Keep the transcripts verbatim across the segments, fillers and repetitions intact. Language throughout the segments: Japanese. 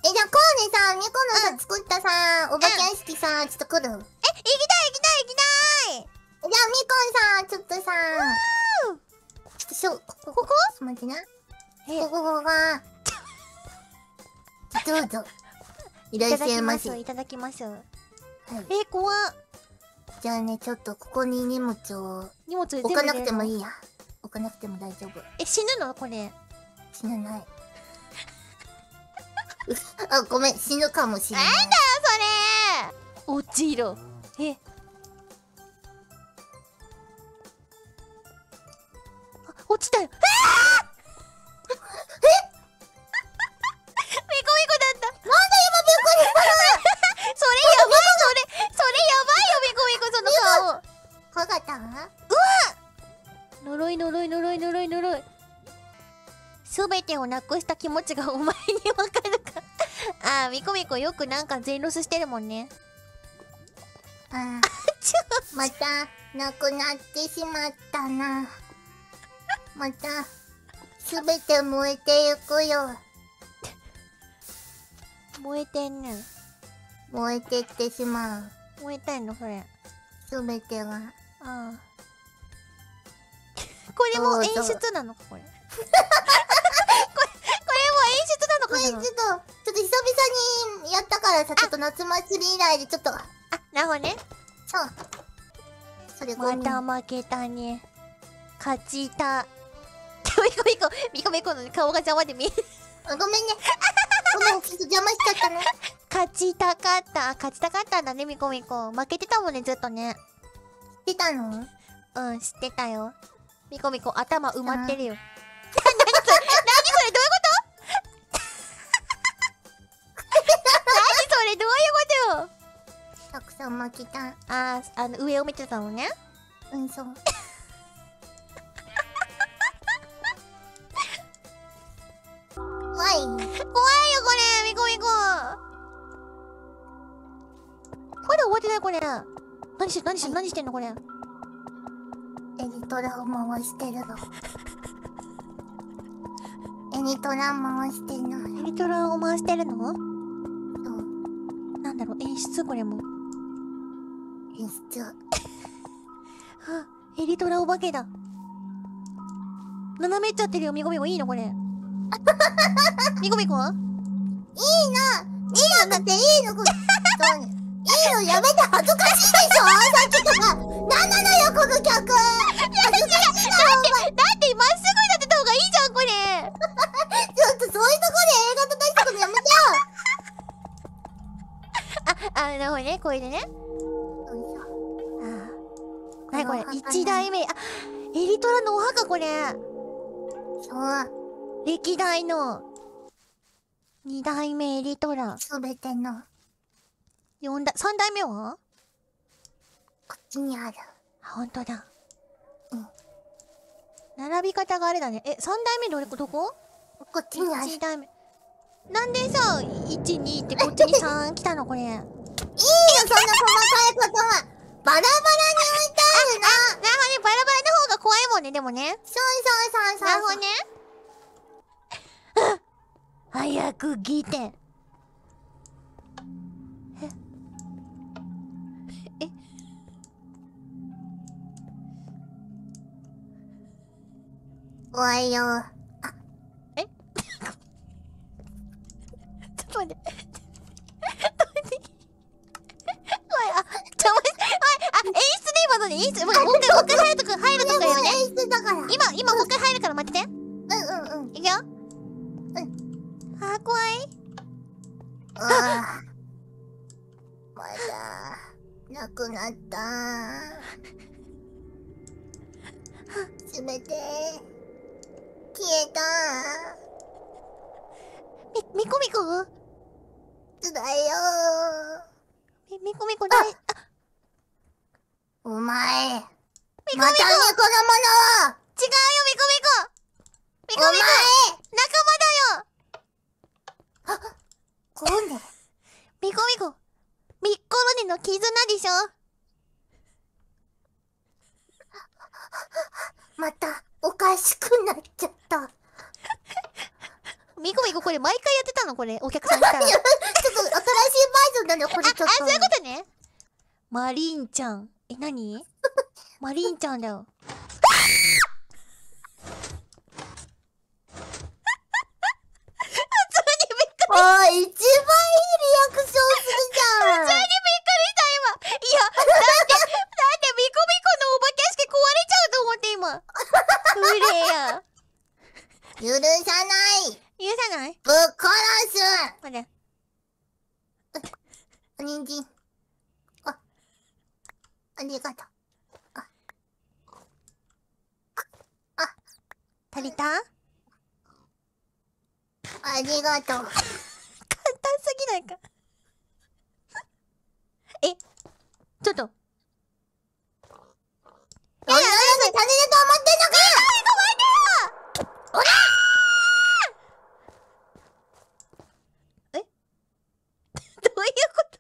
え、じゃあ、こうねさ、みこのさ、作ったさ、お化け屋敷さ、ちょっと来る？え、行きたい行きたい行きたい。じゃあ、みこんさ、ちょっとさ、ちょっとしょ、ここ、ここちょっと待ってな。ここ、ここが、どうぞ。いらっしゃいませ。 いただきます。 はい。 え、怖っ。 じゃあね、ちょっとここに荷物を荷物置かなくてもいいや。置かなくても大丈夫。 え、死ぬのこれ。 死なない。あ、ごめん、死ぬかもしれない。 なんだよ、それ。落ちろ。え。あ、落ちたよ。えー、えミコミコだった。なんで今びっくりしたの。それやばい、それ。それやばいよ、ミコミコ、その顔。 怖かった？うわ！ 呪い呪い呪い呪い呪い。すべてをなくした気持ちがお前にわかるか。あー、ミコミコよくなんか全ロスしてるもんね。 あーまたなくなってしまったな。またすべて燃えてゆくよ。 燃えてんねん。 燃えてってしまう。 燃えたいのそれ。 すべてが。 ああ。これも演出なのかこれ。これ、これも演出なのかな。 これちょっと、ちょっと久々にやったからさ、ちょっと夏祭り以来でちょっと。あ、 なるほどね。 そう。それごめん。 また負けたね。勝ちた。ミコミコ、ミコミコの顔が邪魔で見える。 ごめんね。ごめん、ちょっと邪魔しちゃったね。 勝ちたかった。勝ちたかったんだね、ミコミコ。負けてたもんね、ずっとね。 知ってたの？ うん、知ってたよ。ミコミコ、頭埋まってるよ。なにそれ、なにそれ、どういうことなにそれ、どういうことよ。 たくさん負けた。 あー、あの、上を見てたのね。 うん、そう。怖い。 怖いよ、これ、ミコミコ。これ終わってない、これ。何して、何して、何してんの、これ。 エニトラを回してるの。エニトラ回してんの。 エニトラを回してるの？ そう。 なんだろう、演出これも。 演出。 はあ、エリトラお化けだ。斜めっちゃってるよ、ミコミコ。いいのこれ。ミコミコは？ いいの！いいのだっていいのこれ。そうね。いいのやめて、恥ずかしいでしょさっきとか。なんなのよ、この曲。恥ずかしいだろ、 だって、だってまっすぐになってた方がいいじゃん、これ。 ちょっとそういうとこで映画とかしたことやめてよ。 あ、あ、なるほどね、これでね。ああ。なにこれ、一代目。あ、エリトラのお墓これ。 そう。 歴代の。二代目エリトラ。 すべての。 四代、三代目は？ こっちにある。 あ、ほんとだ。 うん。 並び方があれだね。え、三代目どれ、どこ？ こっちにある。 一代目。なんでさ、いち、にってこっちにさん来たのこれ。いいよ、そんな細かいことは。バラバラに置いてあるの。 あ、なるほどね。バラバラの方が怖いもんね、でもね。 そうそうそうそう。 なるほどね。早く来て。ええ怖いよ。あ、 えちょっと待って。あ、ちょ、あ、演出で今ので、演出、もう一回、もう一回入るとこ、入るとこよね。 演出だから。 今、今もう一回入るから待ってて。 うんうんうん。 いくよ。 うん。 あー、怖い。 ああ。まだ、なくなった。すべて、消えた。 み、みこみこつらいよ。 み、みこみこだい、あ、 お前。 みこみこまた猫のものを。 違うよ、みこみこみこみこお前仲間だよ。 あ、こうね。 みこみこみっころにの絆でしょ。 また、おかしくなっちゃった。 みみこみここれ毎回やってたのこれ、お客さん来たら。ちょっちょっと新しいバージョンなんだよ、これちょっと。 あ、そういうことね。マリンちゃん。え、なにマリンちゃんだよ。 あー、一番いいリアクションするじゃん。 普通にびっくりした今。いや、だって、だってミコミコのお化け屋敷壊れちゃうと思って今。うれや。 許さない。 許さない？ ぶっ殺す。 まだ。 人参。あ、ありがとう。あ、あ、 足りた？ ありがとう。 簡単すぎないか。え、ちょっと。 そんなのが種だと思ってんのか。おらえどういうこと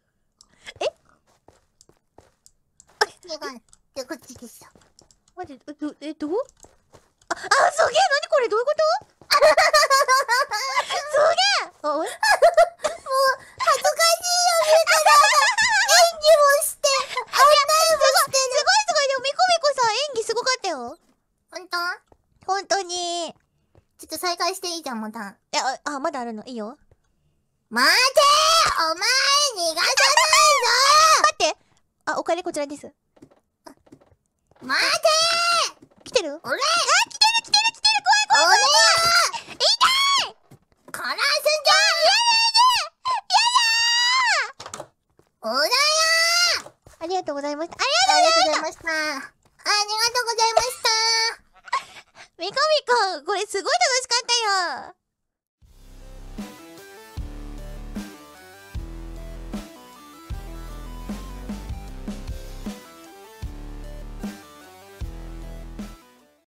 え違う。で、こっちでした。 待って、え、ど、え、どうあ、あ、すげえ何これどういうことすげえあ、おいもう、恥ずかしいよ、みかなが。演技もして、案内もしてすごいすごいでもミコミコさ、演技すごかったよ。 る。ほんと？ 本当に。 ちょっと再開していいじゃん、また。 え、あ、あ、まだあるのいいよ。 待てー、お前、逃がさ待ってあ、お金こちらです。 ないぞ。待て来てるー、俺、 あ、来てる来てる来てる怖い怖い俺痛い殺すんじゃん。おらやー。 ありがとうございました。あありりがとうございました。ありがとうございました。 がとうミコミコこれすごい楽しかったよ